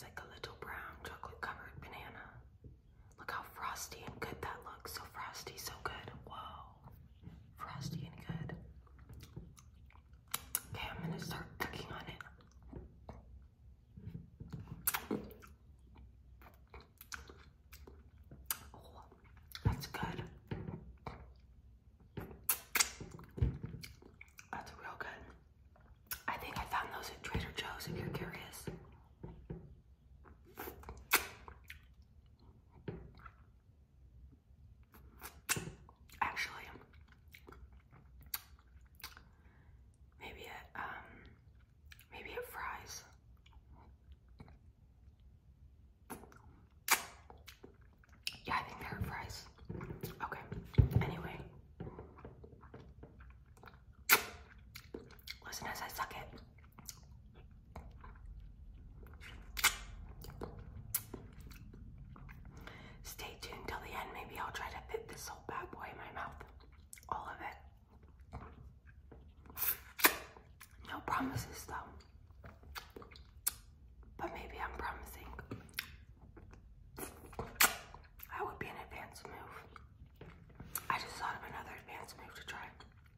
like a little brown chocolate covered banana. Look how frosty and good that looks. So frosty, so good. Whoa. Frosty and good. Okay, I'm gonna start cooking on it. Oh, that's good. That's real good. I think I found those at Trader Joe's if you're curious. Actually, maybe it fries. Yeah, I think they're at fries. Okay. Anyway, listen as I suck it. Stay tuned till the end. Maybe I'll try to fit this whole bad boy in my mouth. All of it. No promises though. But maybe I'm promising. That would be an advanced move. I just thought of another advanced move to try.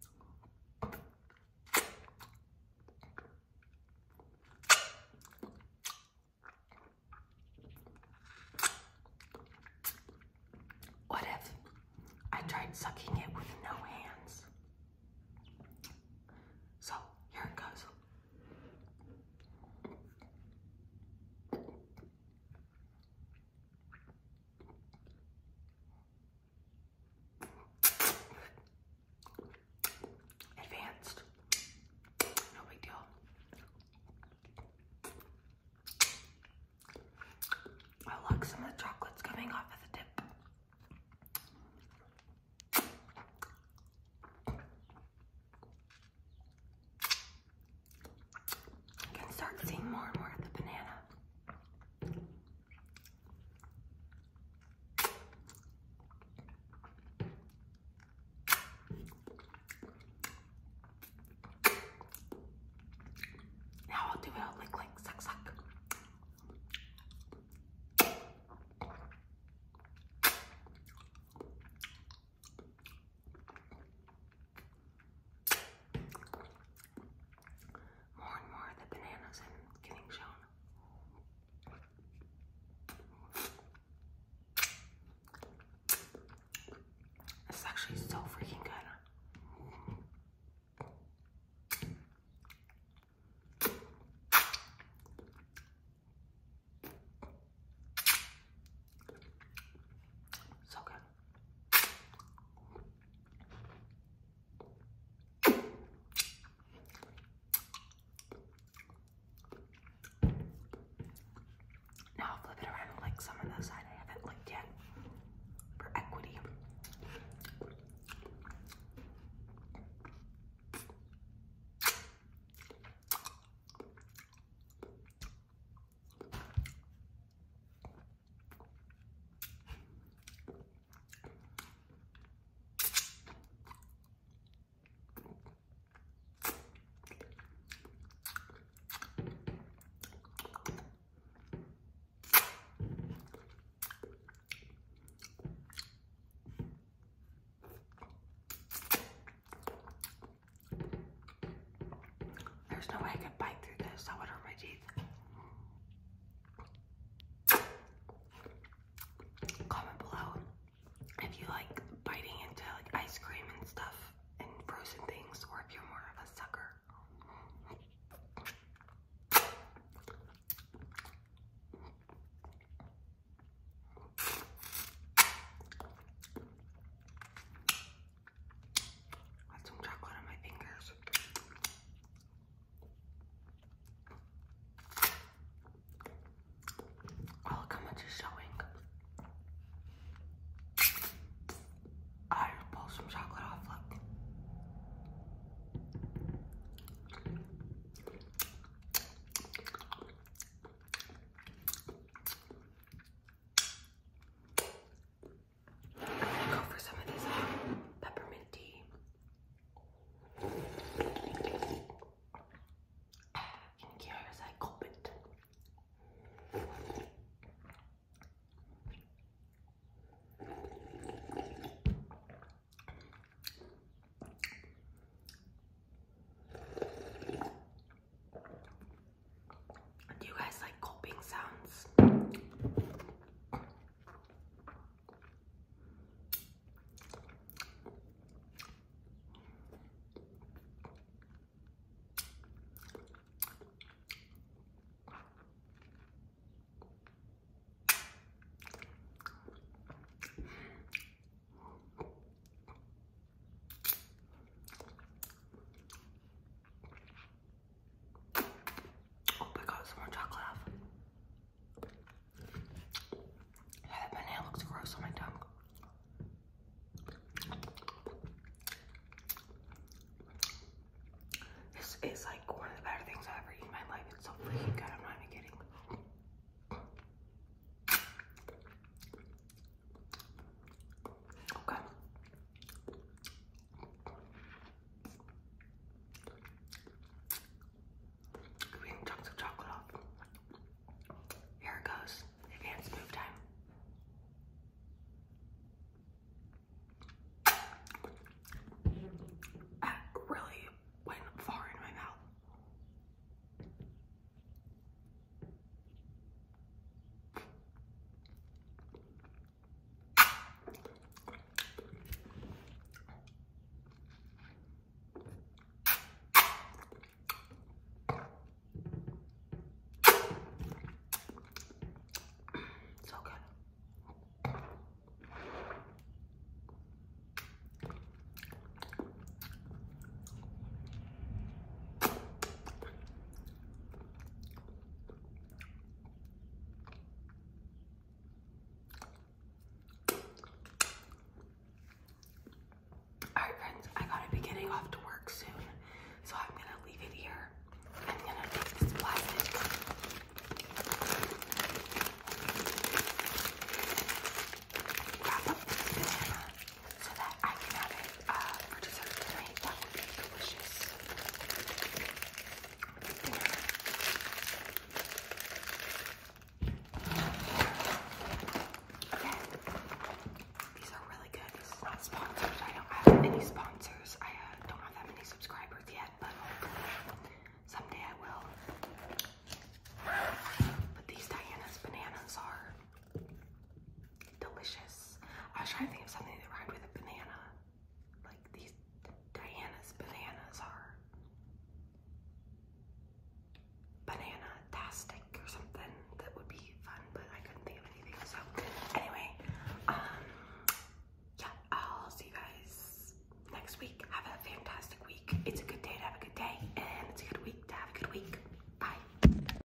What if I tried sucking it with no hands? So, here it goes. Advanced. No big deal. Oh look, some of the chocolate's coming off of the tip. You can start seeing more and more of the banana. Now I'll do it all lick, suck, suck. More and more of the bananas I'm getting shown. This is actually so freaking good. So good. Now I'll flip it around and lick some of those side